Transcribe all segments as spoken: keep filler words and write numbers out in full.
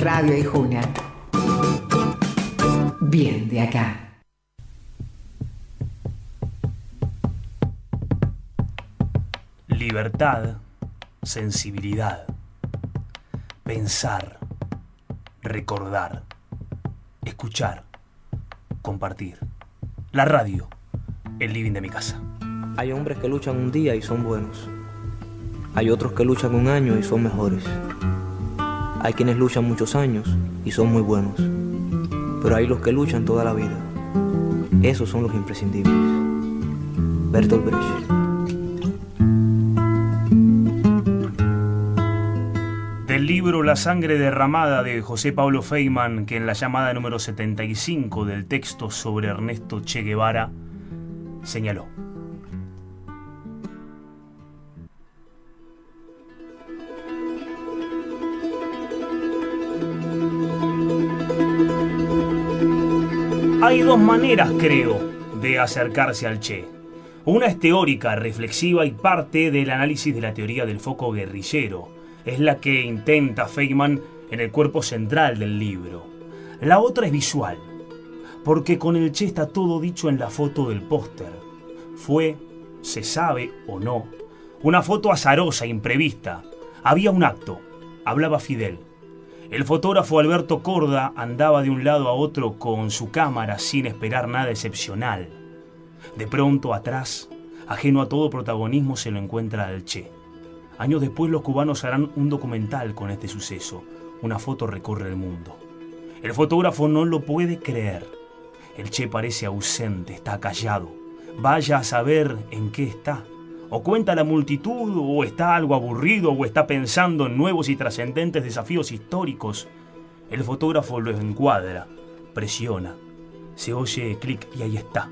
Radio Aijuna. Bien de acá. Libertad, sensibilidad, pensar, recordar, escuchar, compartir. La radio, el living de mi casa. Hay hombres que luchan un día y son buenos. Hay otros que luchan un año y son mejores. Hay quienes luchan muchos años y son muy buenos. Pero hay los que luchan toda la vida. Esos son los imprescindibles. Bertolt Brecht. Del libro La sangre derramada de José Pablo Feynman, que en la llamada número setenta y cinco del texto sobre Ernesto Che Guevara señaló: hay dos maneras, creo, de acercarse al Che. Una es teórica, reflexiva y parte del análisis de la teoría del foco guerrillero. Es la que intenta Feynman en el cuerpo central del libro. La otra es visual, porque con el Che está todo dicho en la foto del póster. Fue, se sabe o no, una foto azarosa, imprevista. Había un acto, hablaba Fidel. El fotógrafo Alberto Corda andaba de un lado a otro con su cámara sin esperar nada excepcional. De pronto, atrás, ajeno a todo protagonismo, se lo encuentra al Che. Años después los cubanos harán un documental con este suceso. Una foto recorre el mundo. El fotógrafo no lo puede creer. El Che parece ausente, está callado. Vaya a saber en qué está. O cuenta a la multitud, o está algo aburrido, o está pensando en nuevos y trascendentes desafíos históricos. El fotógrafo lo encuadra, presiona, se oye clic y ahí está.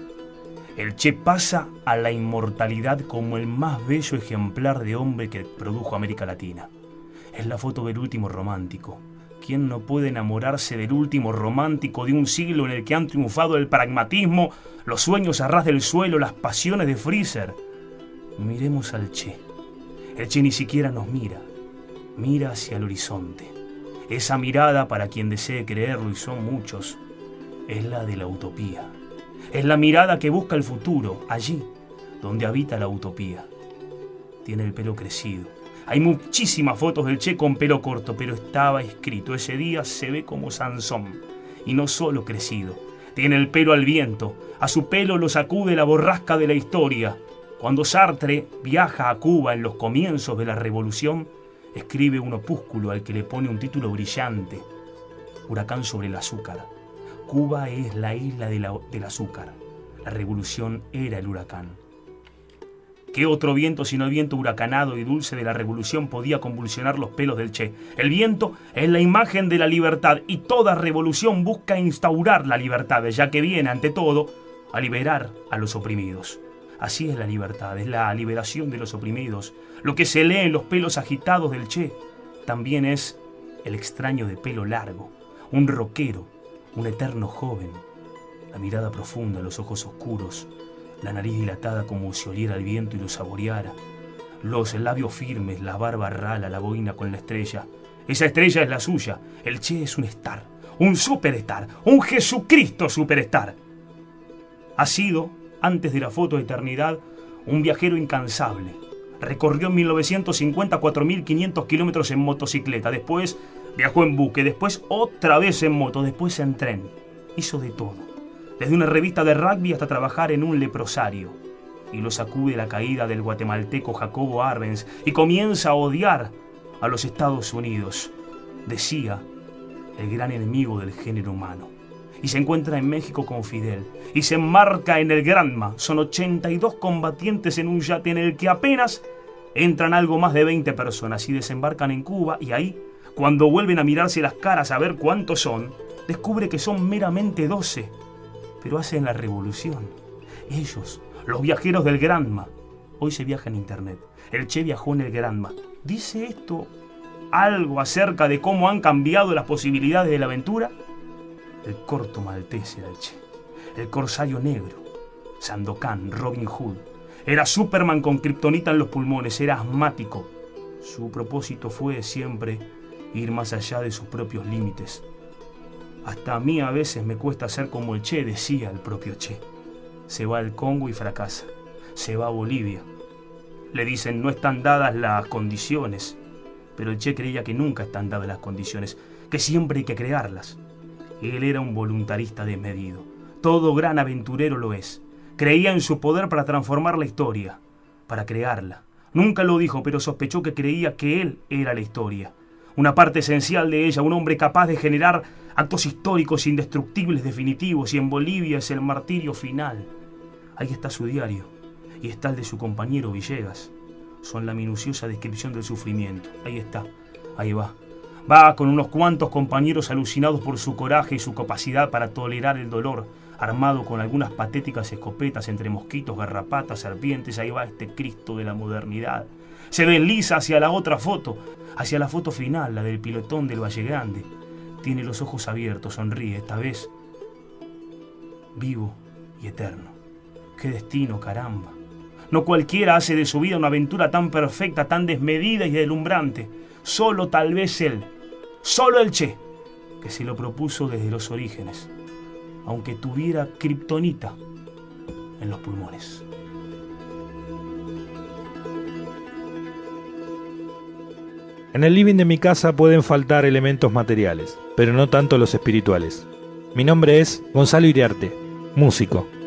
El Che pasa a la inmortalidad como el más bello ejemplar de hombre que produjo América Latina. Es la foto del último romántico. ¿Quién no puede enamorarse del último romántico de un siglo en el que han triunfado el pragmatismo, los sueños a ras del suelo, las pasiones de Freezer? Miremos al Che. El Che ni siquiera nos mira. Mira hacia el horizonte. Esa mirada, para quien desee creerlo, y son muchos, es la de la utopía. Es la mirada que busca el futuro, allí donde habita la utopía. Tiene el pelo crecido. Hay muchísimas fotos del Che con pelo corto, pero estaba escrito: ese día se ve como Sansón. Y no solo crecido. Tiene el pelo al viento. A su pelo lo sacude la borrasca de la historia. Cuando Sartre viaja a Cuba en los comienzos de la revolución, escribe un opúsculo al que le pone un título brillante: Huracán sobre el azúcar. Cuba es la isla de la, del azúcar. La revolución era el huracán. ¿Qué otro viento sino el viento huracanado y dulce de la revolución podía convulsionar los pelos del Che? El viento es la imagen de la libertad, y toda revolución busca instaurar la libertad, ya que viene, ante todo, a liberar a los oprimidos. Así es la libertad, es la liberación de los oprimidos. Lo que se lee en los pelos agitados del Che también es el extraño de pelo largo, un rockero, un eterno joven, la mirada profunda, los ojos oscuros, la nariz dilatada como si oliera el viento y lo saboreara, los labios firmes, la barba rala, la boina con la estrella. Esa estrella es la suya. El Che es un star, un superstar, un Jesucristo superstar. Ha sido, antes de la foto de eternidad, un viajero incansable. Recorrió en mil novecientos cincuenta cuatro mil quinientos kilómetros en motocicleta, después viajó en buque, después otra vez en moto, después en tren. Hizo de todo, desde una revista de rugby hasta trabajar en un leprosario. Y lo sacude la caída del guatemalteco Jacobo Arbenz y comienza a odiar a los Estados Unidos, decía el gran enemigo del género humano. Y se encuentra en México con Fidel y se embarca en el Granma. Son ochenta y dos combatientes en un yate en el que apenas entran algo más de veinte personas y desembarcan en Cuba, y ahí, cuando vuelven a mirarse las caras a ver cuántos son, descubre que son meramente doce. Pero hacen la revolución. Ellos, los viajeros del Granma. Hoy se viaja en internet. El Che viajó en el Granma. ¿Dice esto algo acerca de cómo han cambiado las posibilidades de la aventura? El corto maltés era el Che. El corsario negro. Sandokan, Robin Hood. Era Superman con kriptonita en los pulmones. Era asmático. Su propósito fue siempre ir más allá de sus propios límites. Hasta a mí a veces me cuesta ser como el Che, decía el propio Che. Se va al Congo y fracasa. Se va a Bolivia. Le dicen no están dadas las condiciones, pero el Che creía que nunca están dadas las condiciones, que siempre hay que crearlas. Él era un voluntarista desmedido. Todo gran aventurero lo es. Creía en su poder para transformar la historia, para crearla. Nunca lo dijo, pero sospechó que creía que él era la historia. Una parte esencial de ella, un hombre capaz de generar actos históricos indestructibles, definitivos, y en Bolivia es el martirio final. Ahí está su diario, y está el de su compañero Villegas. Son la minuciosa descripción del sufrimiento. Ahí está, ahí va. Va con unos cuantos compañeros alucinados por su coraje y su capacidad para tolerar el dolor, armado con algunas patéticas escopetas entre mosquitos, garrapatas, serpientes. Ahí va este Cristo de la modernidad. Se desliza hacia la otra foto, hacia la foto final, la del pilotón del Valle Grande. Tiene los ojos abiertos, sonríe, esta vez vivo y eterno. ¡Qué destino, caramba! No cualquiera hace de su vida una aventura tan perfecta, tan desmedida y deslumbrante. Solo tal vez él, solo el Che, que se lo propuso desde los orígenes, aunque tuviera kriptonita en los pulmones. En el living de mi casa pueden faltar elementos materiales, pero no tanto los espirituales. Mi nombre es Gonzalo Iriarte, músico.